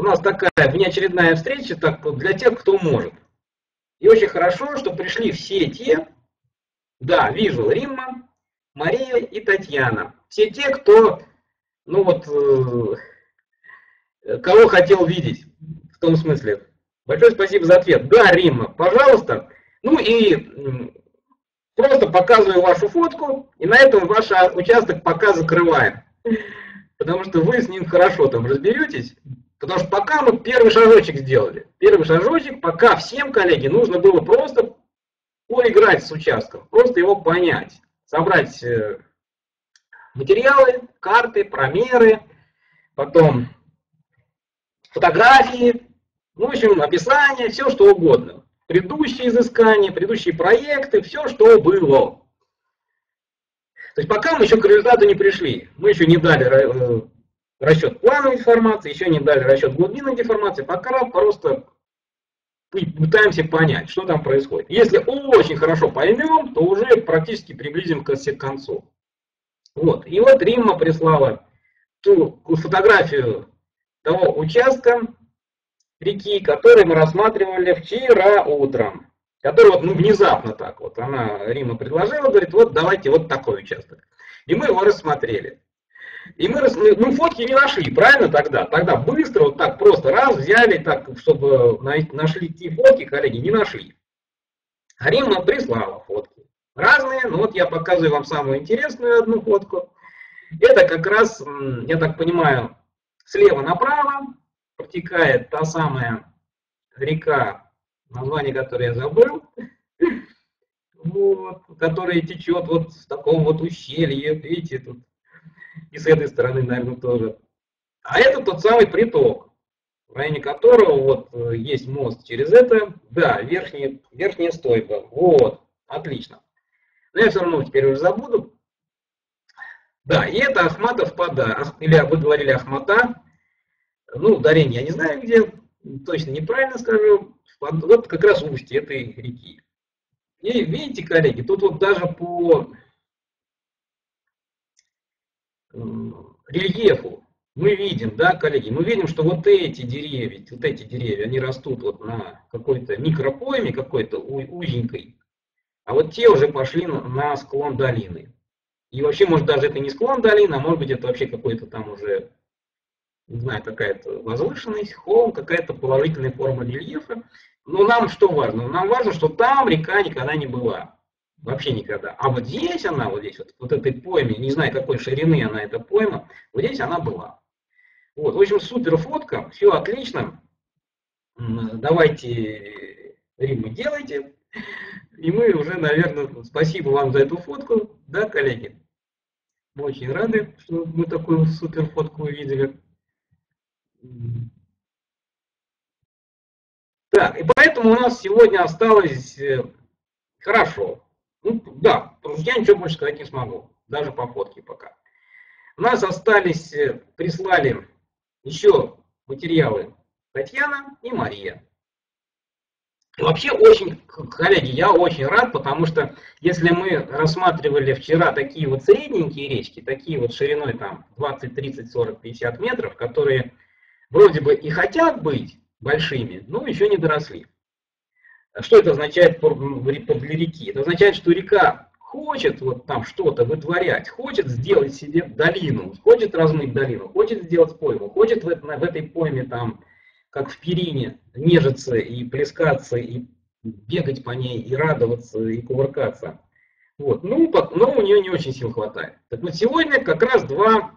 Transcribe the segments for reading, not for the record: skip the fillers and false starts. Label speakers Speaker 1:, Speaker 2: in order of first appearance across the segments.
Speaker 1: у нас такая внеочередная встреча так, для тех, кто может. И очень хорошо, что пришли все те, да, вижу, Римма, Мария и Татьяна. Все те, кто, ну вот, кого хотел видеть, в том смысле. Большое спасибо за ответ. Да, Римма, пожалуйста. Ну и просто показываю вашу фотку, и на этом ваш участок пока закрываем. Потому что вы с ним хорошо там разберетесь. Потому что пока мы первый шажочек сделали. Первый шажочек, пока всем, коллеги, нужно было просто поиграть с участком, просто его понять. Собрать материалы, карты, промеры, потом фотографии, ну, в общем, описание, все что угодно. Предыдущие изыскания, предыдущие проекты, все что было. То есть пока мы еще к результату не пришли. Мы еще не дали расчет плановой деформации, еще не дали расчет глубинной деформации, пока просто пытаемся понять, что там происходит. Если очень хорошо поймем, то уже практически приблизимся к концу. Вот. И вот Римма прислала ту фотографию того участка реки, который мы рассматривали вчера утром. Который вот, ну, внезапно так вот, Римма предложила, говорит, вот давайте вот такой участок. И мы его рассмотрели. И мы, ну, фотки не нашли, правильно тогда? Тогда быстро, вот так просто раз взяли, так, чтобы нашли те фотки, коллеги, не нашли. А Римма прислала фотки. Разные, но вот я показываю вам самую интересную одну фотку. Это как раз, я так понимаю, слева направо протекает та самая река, название которой я забыл, вот, которая течет вот в таком вот ущелье, видите, тут. И с этой стороны, наверное, тоже. А это тот самый приток, в районе которого вот есть мост через это. Да, верхняя стойка. Вот, отлично. Но я все равно теперь уже забуду. Да, и это Ахматов пода, или вы говорили Ахмата. Ну, ударение я не знаю где, точно неправильно скажу. Вот как раз устье этой реки. И видите, коллеги, тут вот даже по рельефу мы видим, да, коллеги, мы видим, что вот эти деревья, они растут вот на какой-то микропойме, какой-то узенькой, а вот те уже пошли на склон долины. И вообще, может, даже это не склон долины, а может быть, это вообще какой-то там уже, не знаю, какая-то возвышенность, холм, какая-то положительная форма рельефа. Но нам что важно? Нам важно, что там река никогда не была. Вообще никогда. А вот здесь она, вот этой пойме, не знаю какой ширины она, эта пойма, вот здесь она была. Вот, в общем, супер фотка, все отлично. Давайте, Римма, делайте. И мы уже, наверное, спасибо вам за эту фотку, да, коллеги? Мы очень рады, что мы такую супер фотку увидели. Так, и поэтому у нас сегодня осталось хорошо. Ну, да, потому что я ничего больше сказать не смогу, даже по фотке пока. У нас остались, прислали еще материалы Татьяна и Мария. И вообще очень, коллеги, я очень рад, потому что если мы рассматривали вчера такие вот средненькие речки, такие вот шириной там 20, 30, 40, 50 метров, которые вроде бы и хотят быть большими, но еще не доросли. Что это означает для реки? Это означает, что река хочет вот там что-то вытворять, хочет сделать себе долину, хочет размыть долину, хочет сделать пойму, хочет в этой пойме там, как в перине, нежиться и плескаться, и бегать по ней, и радоваться, и кувыркаться. Вот. Но у нее не очень сил хватает. Так вот сегодня как раз два,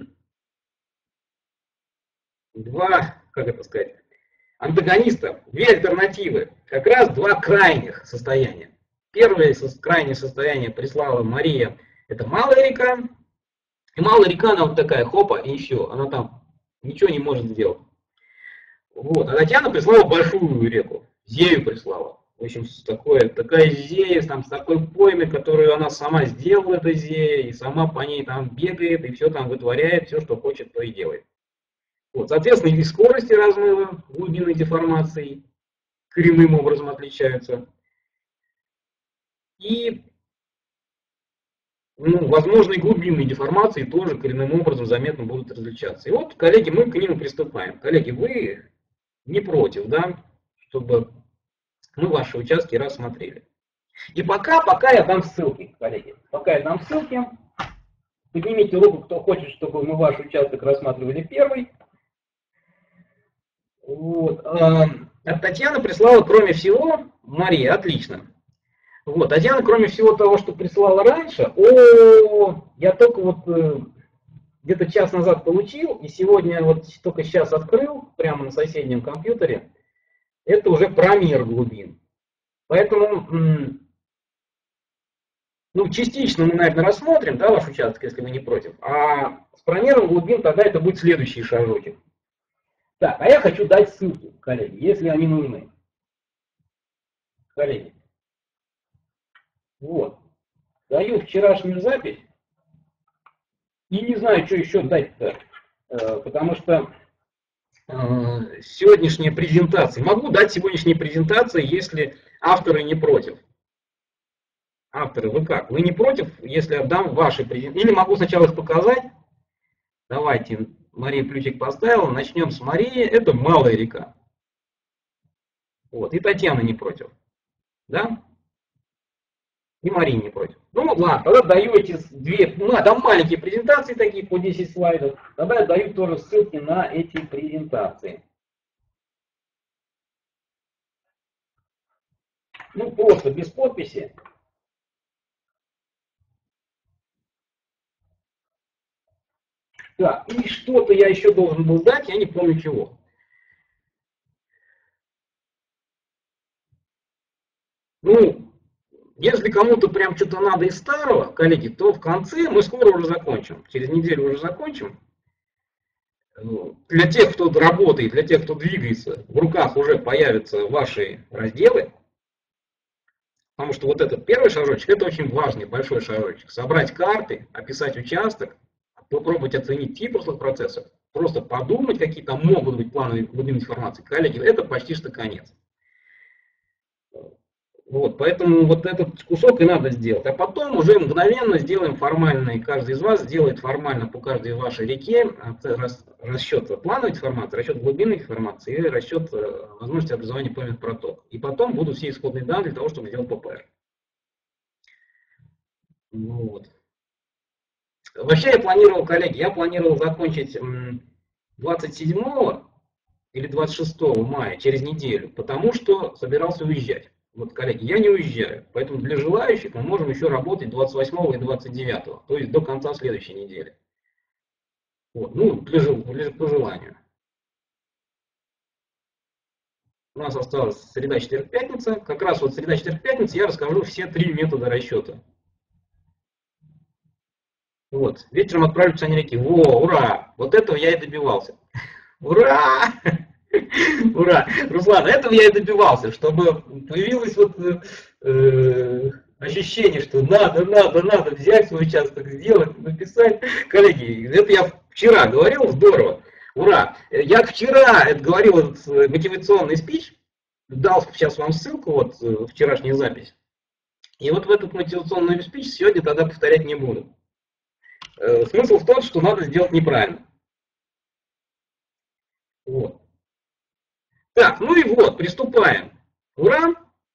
Speaker 1: как это сказать, антагониста, две альтернативы, как раз два крайних состояния. Первое крайнее состояние прислала Мария, это малая река. И малая река, она вот такая, хопа, и все, она там ничего не может сделать. Вот. А Татьяна прислала большую реку, Зею прислала. В общем, такая Зея, там, с такой поймой, которую она сама сделала, эта Зея, и сама по ней там бегает, и все там вытворяет, все, что хочет, то и делает. Вот, соответственно, и скорости размыва, глубины деформации коренным образом отличаются. И ну, возможные глубинные деформации тоже коренным образом заметно будут различаться. И вот, коллеги, мы к ним приступаем. Коллеги, вы не против, да, чтобы мы ваши участки рассмотрели. И пока я дам ссылки, коллеги. Пока я дам ссылки, поднимите руку, кто хочет, чтобы мы ваш участок рассматривали первый. Вот. От Татьяны прислала, кроме всего, Мария, отлично. Вот, Татьяна, кроме всего того, что прислала раньше, я только вот где-то час назад получил, и сегодня вот только сейчас открыл, прямо на соседнем компьютере, это уже промер глубин. Поэтому, ну, частично мы, наверное, рассмотрим, да, ваш участок, если вы не против, а с промером глубин тогда это будет следующий шажочек. Так, а я хочу дать ссылки, коллеги, если они нужны. Коллеги. Вот. Даю вчерашнюю запись. И не знаю, что еще дать-то. Потому что сегодняшняя презентация. Могу дать сегодняшние презентации, если авторы не против. Авторы, вы как? Вы не против, если отдам ваши презентации? Или могу сначала их показать? Давайте. Мария ключик поставила. Начнем с Марии. Это Малая река. Вот. И Татьяна не против. Да? И Мария не против. Ну ладно, тогда даю эти две, ну, там маленькие презентации такие по 10 слайдов. Тогда я даю тоже ссылки на эти презентации. Ну просто без подписи. Так, и что-то я еще должен был дать, я не помню чего. Ну, если кому-то прям что-то надо из старого, коллеги, то в конце мы скоро уже закончим. Через неделю уже закончим. Для тех, кто работает, для тех, кто двигается, в руках уже появятся ваши разделы. Потому что вот этот первый шажочек, это очень важный, большой шажочек. Собрать карты, описать участок, попробовать оценить тип рослых процессов, просто подумать, какие там могут быть планы глубинной информации. Коллеги, это почти что конец. Вот, поэтому вот этот кусок и надо сделать. А потом уже мгновенно сделаем формальный, каждый из вас сделает формально по каждой вашей реке расчет плановой информации, расчет глубинной информации и расчет возможности образования пойменных проток. И потом будут все исходные данные для того, чтобы сделать ППР. Вот. Вообще я планировал, коллеги, закончить 27 или 26 мая, через неделю, потому что собирался уезжать. Вот, коллеги, я не уезжаю, поэтому для желающих мы можем еще работать 28 и 29, то есть до конца следующей недели. Вот, ну, по желанию. У нас осталась среда, четверг, пятница. Как раз вот среда, четверг, пятница я расскажу все 3 метода расчета. Вот, вечером отправлю в реки. Во, ура! Вот этого я и добивался. Ура! Ура! Руслан, этого я и добивался, чтобы появилось вот ощущение, что надо взять свой участок, сделать, написать. Коллеги, это я вчера говорил, здорово. Ура! Я вчера это говорил, этот мотивационный спич, дал сейчас вам ссылку, вот вчерашняя запись. И вот в этот мотивационный спич сегодня тогда повторять не буду. Смысл в том, что надо сделать неправильно. Вот. Так, ну и вот, приступаем. Ура!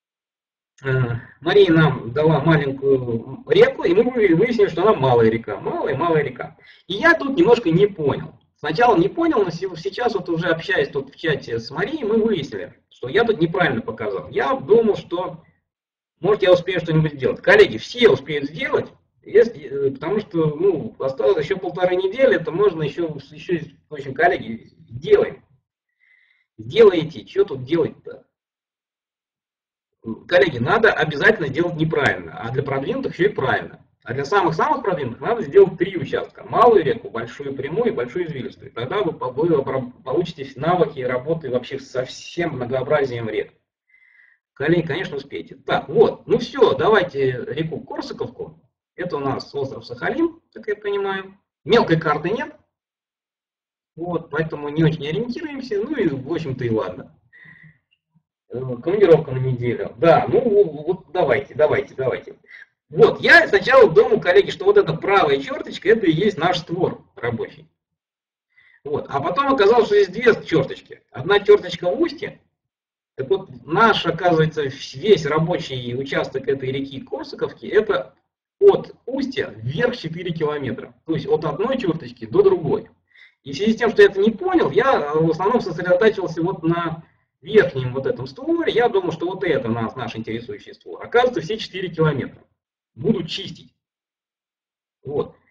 Speaker 1: Мария нам дала маленькую реку, и мы выяснили, что она малая река. Малая река. И я тут немножко не понял. Сначала не понял, но сейчас вот уже общаясь тут в чате с Марией, мы выяснили, что я тут неправильно показал. Я думал, что, может, я успею что-нибудь сделать. Коллеги, все успеют сделать, потому что, ну, осталось еще 1,5 недели, это можно еще, в общем, коллеги, делаем. Сделаете, что тут делать-то? Коллеги, надо обязательно делать неправильно, а для продвинутых еще и правильно. А для самых-самых продвинутых надо сделать 3 участка. Малую реку, большую прямую и большую извилистую. Тогда вы получите навыки работы вообще со всем многообразием рек. Коллеги, конечно, успеете. Так, вот, ну все, давайте реку Корсаковку. Это у нас остров Сахалин, как я понимаю. Мелкой карты нет. Вот, поэтому не очень ориентируемся. Ну и, в общем-то, и ладно. Командировка на неделю. Да, ну вот давайте. Вот, я сначала думал, коллеги, что вот эта правая черточка, это и есть наш створ рабочий. Вот. А потом оказалось, что есть две черточки. Одна черточка в устье. Так вот, наш, оказывается, весь рабочий участок этой реки Корсаковки, это от устья вверх 4 километра. То есть от одной черточки до другой. И в связи с тем, что я это не понял, я в основном сосредотачивался вот на верхнем вот этом створе. Я думал, что вот это наш интересующий створ. Оказывается, все 4 километра. Буду чистить. Вот.